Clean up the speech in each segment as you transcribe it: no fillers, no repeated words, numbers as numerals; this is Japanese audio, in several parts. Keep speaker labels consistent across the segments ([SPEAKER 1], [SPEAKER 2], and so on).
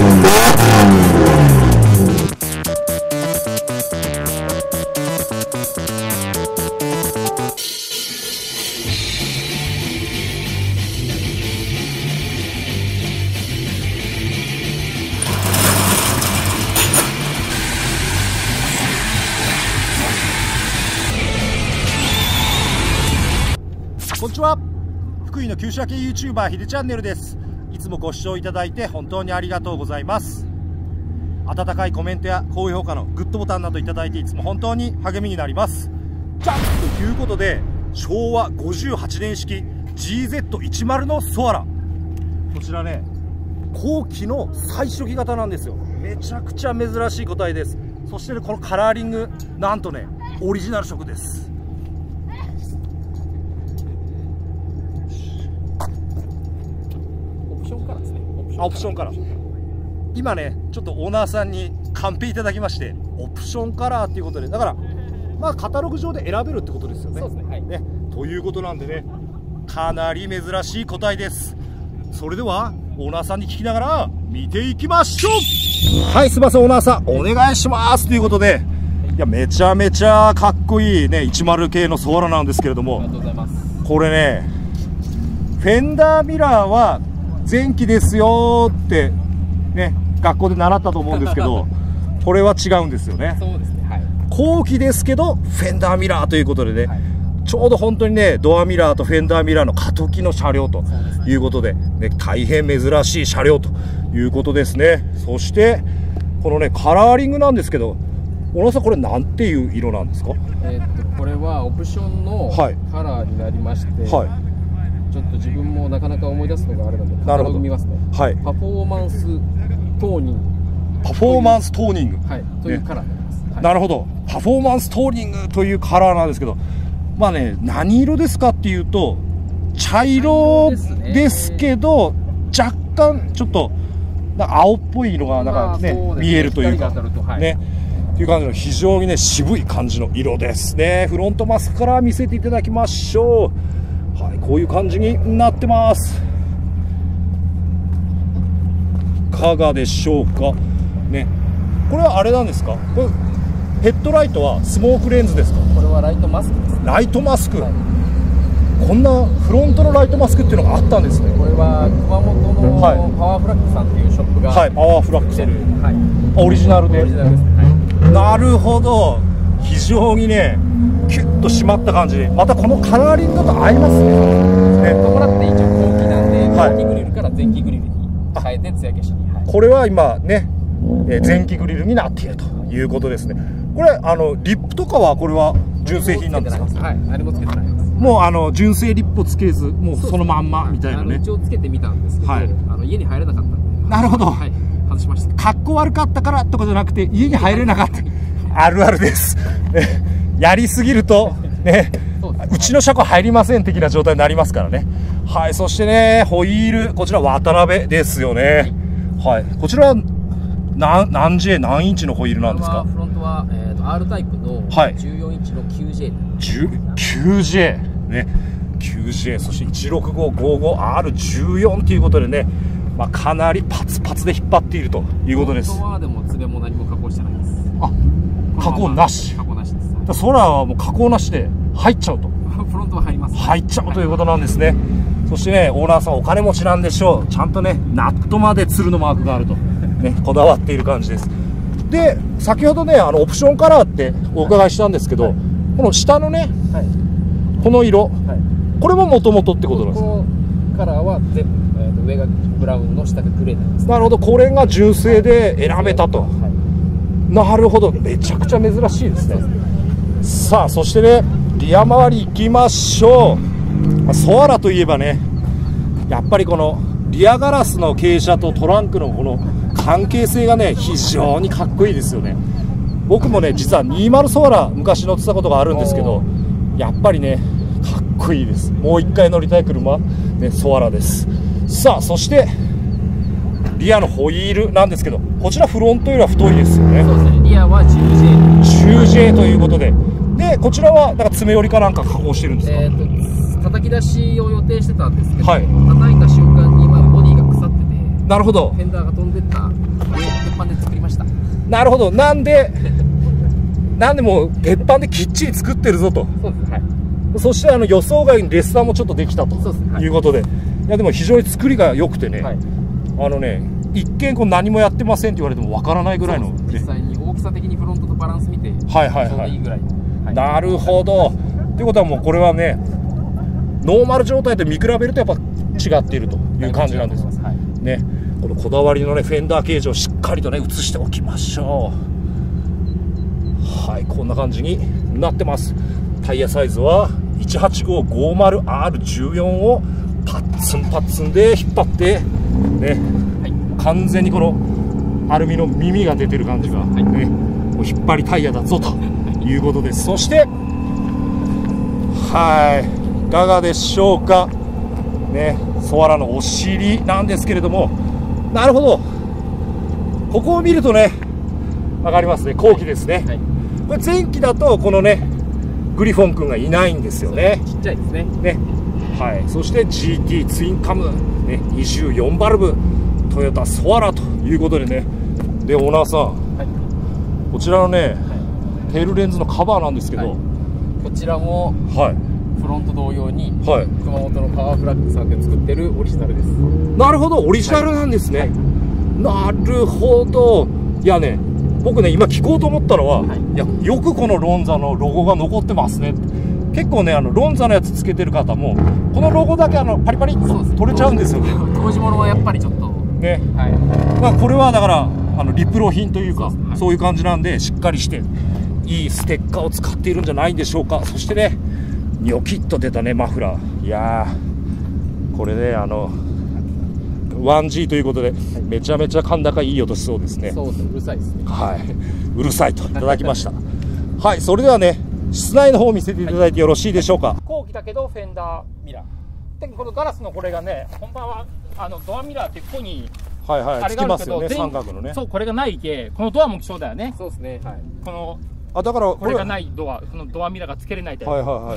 [SPEAKER 1] こんにちは、福井の旧車系 YouTuber ヒデチャンネルです。いつもご視聴いただいて本当にありがとうございます。温かいコメントや高評価のグッドボタンなどいただいていつも本当に励みになります。じゃんということで、昭和58年式 GZ10 のソアラ、こちらね、後期の最初期型なんですよ。めちゃくちゃ珍しい個体です。そしてね、このカラーリング、なんとねオリジナル色です。オプションカラー、今ねちょっとオーナーさんにカンペいただきまして、オプションカラーっていうことで、だからまあカタログ上で選べるってことですよね。そうですね、はい、ね、ということなんでね、かなり珍しい個体です。それではオーナーさんに聞きながら見ていきましょう。はい、すいません、オーナーさんお願いしますということで、いやめちゃめちゃかっこいいね10系のソアラなんですけれども、
[SPEAKER 2] ありがとうございます。
[SPEAKER 1] これね、フェンダーミラーは前期ですよってね、学校で習ったと思うんですけどこれは違うんですよね。
[SPEAKER 2] そうですね、はい、
[SPEAKER 1] 後期ですけどフェンダーミラーということでね、
[SPEAKER 2] はい、
[SPEAKER 1] ちょうど本当にねドアミラーとフェンダーミラーの過渡期の車両ということで、ね、大変珍しい車両ということですね。そしてこのねカラーリングなんですけど、小野さんこれなんていう色なんですか？
[SPEAKER 2] これはオプションのカラーになりまして、はい、ちょっと自分もなかなか思い出すのがあれなので、カタログ見ますね。はい、パフォーマンストーニング。
[SPEAKER 1] パフォーマンストーニング。はい、
[SPEAKER 2] というカラーになります。はい、
[SPEAKER 1] なるほど。パフォーマンストーニングというカラーなんですけど、まあね、何色ですかっていうと、茶色ですけど、若干ちょっと青っぽい色がなんかね、見えるというか、ね。という感じの非常にね渋い感じの色ですね。フロントマスクから見せていただきましょう。はい、こういう感じになってます。いかがでしょうかね。これはあれなんですか？これヘッドライトはスモークレンズですか？
[SPEAKER 2] これはライトマスクです。
[SPEAKER 1] ライトマスク、はい、こんなフロントのライトマスクっていうのがあったんですね。
[SPEAKER 2] これは熊本のパワーフラッグさんっていうショップが、
[SPEAKER 1] はい、パワーフラッグさん、
[SPEAKER 2] はい、
[SPEAKER 1] オリジナルで。
[SPEAKER 2] オリジナルですね。はい、な
[SPEAKER 1] るほど、非常にねキュッと締まった感じで、またこのカラーリングと合いますね。
[SPEAKER 2] ともらって一応後期なんで、後期グリルから前期グリルに変えて艶消しに、はい、
[SPEAKER 1] これは今ね、前期グリルになっているということですね。これリップとかはこれは純正品なんですか？
[SPEAKER 2] はい、何もつけてないです。
[SPEAKER 1] もう純正リップをつけず、もうそのまんまみたいなね。
[SPEAKER 2] 一応つけてみたんですけど、はい、家に入れなかったんで。
[SPEAKER 1] なるほど、はい、
[SPEAKER 2] 外しました。
[SPEAKER 1] かっこ悪かったからとかじゃなくて、家に入れなかったあるあるですやりすぎるとね、うちの車庫入りません的な状態になりますからね。はい、そしてねホイール、こちら渡辺ですよね。はい、こちらは何インチのホイールなんですか？
[SPEAKER 2] フロントは、R タイプの14インチの 9J、
[SPEAKER 1] 9J ね、9J、そして 16555R14 ということでね、まあ、かなりパツパツで引っ張っているということです。
[SPEAKER 2] フロントはでもつべも何も加工してないです。
[SPEAKER 1] あ、加工なし。
[SPEAKER 2] 加工なしです。
[SPEAKER 1] ソラはもう加工なしで入っちゃうと。
[SPEAKER 2] フロントは入ります。
[SPEAKER 1] 入っちゃうということなんですね。そしてね、オーナーさんお金持ちなんでしょう。ちゃんとね、ナットまで鶴のマークがあると。ね、こだわっている感じです。で、先ほどね、オプションカラーってお伺いしたんですけど、はい、この下のね、はい、この色、はい、これももともとってことなんですか？
[SPEAKER 2] このカラーは全部、上がブラウンの下がグレーなんです。
[SPEAKER 1] なるほど、これが純正で選べたと。はい、なるほど、めちゃくちゃ珍しいですね。さあ、そしてね、リア周り行きましょう。ソアラといえばね、やっぱりこのリアガラスの傾斜とトランクのこの関係性がね、非常にかっこいいですよね。僕もね、実は20ソアラ昔乗ってたことがあるんですけど、やっぱりねかっこいいです。もう一回乗りたい車、ね、ソアラです。さあ、そしてリアのホイールなんですけど、こちらフロントよりは太いですよね。
[SPEAKER 2] そうですね、リアは
[SPEAKER 1] 10J ということで、でこちらはなんか爪寄りかなんか加工してるんですか？
[SPEAKER 2] 叩き出しを予定してたんですけど、はい、叩いた瞬間にボディが腐ってて、
[SPEAKER 1] なるほど。
[SPEAKER 2] フェンダーが飛んでった鉄板で作りました。
[SPEAKER 1] なるほど。なんでもう鉄板できっちり作ってるぞと。
[SPEAKER 2] そうです、はい。
[SPEAKER 1] そして予想外にレッサーもちょっとできたということで、いやでも非常に作りが良くてね、はい、一見こう何もやってませんって言われてもわからないぐらいの、ね、
[SPEAKER 2] 実際に大きさ的にフロントとバランス見てちょうどいいぐらい。
[SPEAKER 1] なるほど。ということはもうこれはね、ノーマル状態と見比べるとやっぱ違っているという感じなんです、はい、ね。このこだわりのねフェンダー形状をしっかりとね写しておきましょう。はい、こんな感じになってます。タイヤサイズは 18550R14 をパッツンパッツンで引っ張ってね、はい、完全にこのアルミの耳が出てる感じが、ね、もう引っ張りタイヤだぞということです。そしてはい、いかがでしょうかね。ソアラのお尻なんですけれども、なるほど、ここを見るとね分かりますね。後期ですね、はい、これ前期だとこのねグリフォン君がいないんですよね。
[SPEAKER 2] ちっちゃいですね。
[SPEAKER 1] はい、そして GT ツインカム、ね、24バルブトヨタソアラということでね。でオーナーさん、はい、こちらのね、はい、テールレンズのカバーなんですけど、はい、
[SPEAKER 2] こちらも、はい、フロント同様に、はい、熊本のパワーフラッグさんで作ってるオリジナルです。
[SPEAKER 1] なるほど、オリジナルなんですね、はい、なるほど。いやね、僕ね今聞こうと思ったのは、はい、いやよくこのロンザのロゴが残ってますね。結構ねロンザのやつつけてる方もこのロゴだけパリパリっと取れちゃうんですよね。
[SPEAKER 2] 当時物はやっぱりちょっとね、はい、
[SPEAKER 1] まあこれはだからリプロ品というかそういう感じなんで、しっかりしていいステッカーを使っているんじゃないんでしょうか。そしてねニョキッと出たねマフラー、いやーこれね1G ということで、めちゃめちゃ甲高いい音しそうですね。
[SPEAKER 2] そうですね、うるさいですね。
[SPEAKER 1] はい、うるさいといただきましたはい、それではね室内の方を見せていただいてよろしいでしょうか。
[SPEAKER 3] 後期だけどフェンダーミラーで、このガラスのこれがね、本番はドアミラーってここに
[SPEAKER 1] はいはい、つきますよね、三角のね。
[SPEAKER 3] そう、これがないけ、このドアも希少だよね。
[SPEAKER 2] そうですね、はい、
[SPEAKER 3] この
[SPEAKER 1] だから
[SPEAKER 3] これがないドア、このドアミラーがつけれないタイプ。
[SPEAKER 1] はいはいはい、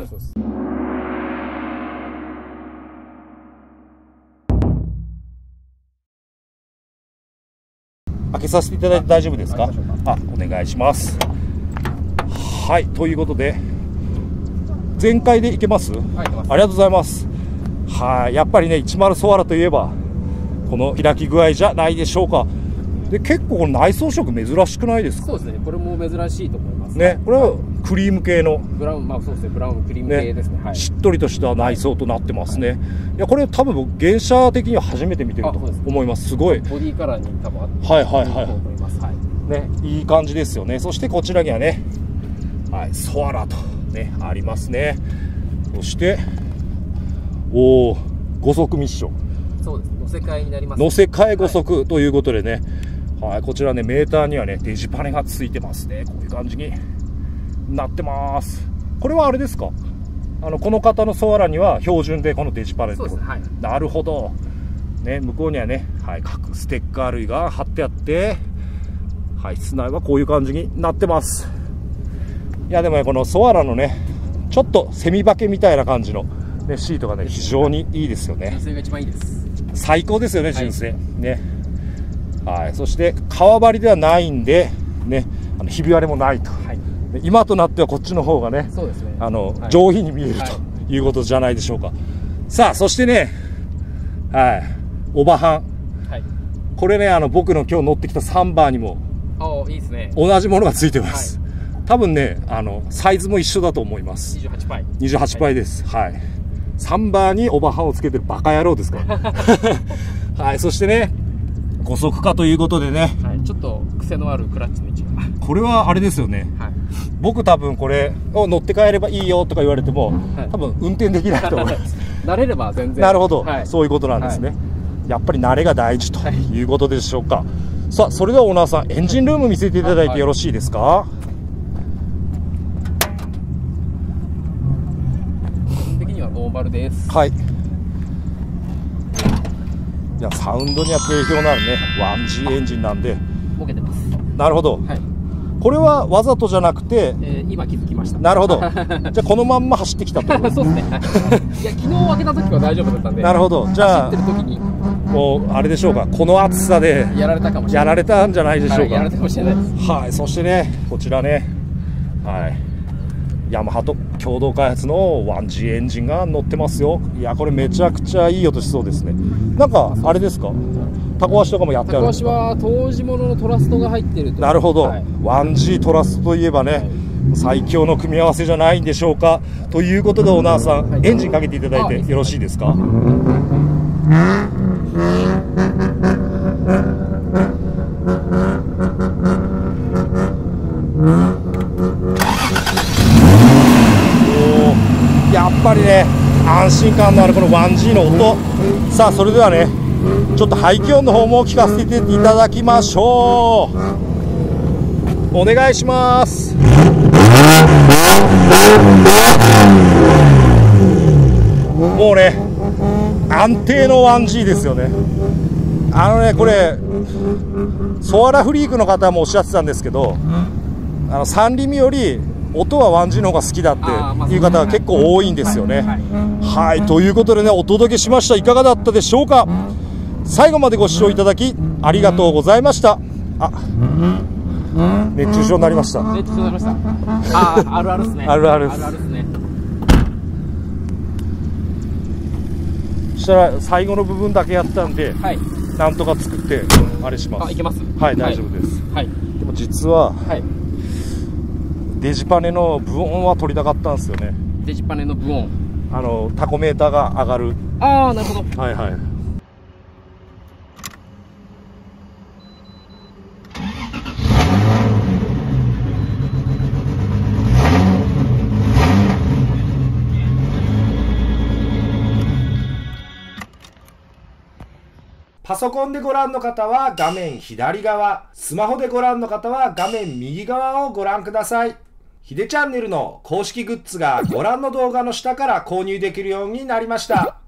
[SPEAKER 1] 開けさせていただいて大丈夫ですか。お願いします。はい、ということで全開でいけます、はい、ありがとうございます。はい、やっぱりね10ソアラといえばこの開き具合じゃないでしょうか。で結構この内装色珍しくないですか。
[SPEAKER 2] そうですね、これも珍しいと思います
[SPEAKER 1] ね。これはクリーム系の
[SPEAKER 2] ブラウン、まあそうですね、ブラウンクリーム系ですね、はい、
[SPEAKER 1] しっとりとした内装となってますね、はい、いやこれ多分僕原車的には初めて見てると思います。すごい
[SPEAKER 2] ボディカラーに多分あって
[SPEAKER 1] はいはいはい、
[SPEAKER 2] いいと思います。はい
[SPEAKER 1] ね、いい感じですよね。そしてこちらにはね、はい、ソアラとねありますね。そして5速ミッション、
[SPEAKER 2] そうです、乗せ替えになります。
[SPEAKER 1] 乗せ替え5速ということでね、はい、こちらねメーターにはねデジパネがついてますね。こういう感じになってます。これはあれですか、この方のソアラには標準でこのデジパネってこと。そうです、はい、なるほど、ね、向こうにはね、はい、各ステッカー類が貼ってあって、はい、室内はこういう感じになってます。いやでもねこのソアラのねちょっとセミバケみたいな感じの、ね、シートがね非常にいいですよね。
[SPEAKER 2] 純正が一番いいです。
[SPEAKER 1] 最高ですよね、純正、はい、ね。はい、そして革張りではないんでね、ひび割れもないと、はい、今となってはこっちの方がね、
[SPEAKER 2] そうですね、
[SPEAKER 1] 上品に見えるということじゃないでしょうか。さあそしてね、はい、オバハン、はい、これね僕の今日乗ってきたサンバーにも
[SPEAKER 2] いいですね、
[SPEAKER 1] 同じものがついてます、はい、多分ねサイズも一緒だと思います。
[SPEAKER 2] 28パイ
[SPEAKER 1] 28パイです、はい、サンバーにオバハンをつけてるバカ野郎ですからはい、そしてね5速化ということでね、
[SPEAKER 2] はい、ちょっと癖のあるクラッチの位置が、
[SPEAKER 1] これはあれですよね、はい、僕多分これを乗って帰ればいいよとか言われても、はい、多分運転できないと思います
[SPEAKER 2] 慣れれば全然。
[SPEAKER 1] なるほど、はい、そういうことなんですね、はい、やっぱり慣れが大事ということでしょうか、はい、さあそれではオーナーさんエンジンルーム見せていただいてよろしいですか。はい、
[SPEAKER 2] 基本的にはノーマルです。
[SPEAKER 1] はい、いやサウンドには定評のあるね 1G エンジンなんで
[SPEAKER 2] ボケてます。
[SPEAKER 1] なるほど、はい、これはわざとじゃなくて、
[SPEAKER 2] 今気づきました。
[SPEAKER 1] なるほどじゃあこのまんま走ってきたってこと
[SPEAKER 2] そうですねいや昨日開けた時は大丈夫だったんで。
[SPEAKER 1] なるほど、じゃあ
[SPEAKER 2] 走ってる時に
[SPEAKER 1] もうあれでしょうか、この暑さで
[SPEAKER 2] やられたかもしれない。
[SPEAKER 1] やられたんじゃないでしょうか。
[SPEAKER 2] やられたかもしれないです。
[SPEAKER 1] はい、そしてね、こちらね、はい、ヤマハと共同開発の 1G エンジンが乗ってますよ。いや、これめちゃくちゃいい音しそうですね。なんかあれですか、タコ足とかもやってあるんですか。
[SPEAKER 2] タコ足は当時もののトラストが入ってると。
[SPEAKER 1] なるほど、
[SPEAKER 2] はい、
[SPEAKER 1] 1G トラストといえばね、はい、最強の組み合わせじゃないんでしょうか。ということでオーナーさん、はい、エンジンかけていただいてよろしいですか。やっぱりね、安心感のあるこの 1G の音。さあ、それではね、ちょっと排気音の方も聞かせていただきましょう。お願いします。もうね、安定の 1G ですよね。これソアラフリークの方もおっしゃってたんですけど、サンリミより音は 1G の方が好きだっていう方が結構多いんですよね。はい、ということでね、お届けしました。いかがだったでしょうか。最後までご視聴いただきありがとうございました。あ、熱中症になりました。
[SPEAKER 2] 熱中症になりました。あるあるですね。
[SPEAKER 1] あるあるです。
[SPEAKER 2] あるあるですね。
[SPEAKER 1] そしたら最後の部分だけやったんで、
[SPEAKER 2] はい、
[SPEAKER 1] なんとか作ってあれします。
[SPEAKER 2] あ、いけます。
[SPEAKER 1] はい、大丈夫です。
[SPEAKER 2] はい。
[SPEAKER 1] でも実は、
[SPEAKER 2] はい、
[SPEAKER 1] デジパネのブ音は取りたかったんですよね。
[SPEAKER 2] デジパネのブ音。
[SPEAKER 1] タコメーターが上がる。
[SPEAKER 2] ああ、なるほど。
[SPEAKER 1] はいはい。パソコンでご覧の方は画面左側、スマホでご覧の方は画面右側をご覧ください。ヒデチャンネルの公式グッズがご覧の動画の下から購入できるようになりました。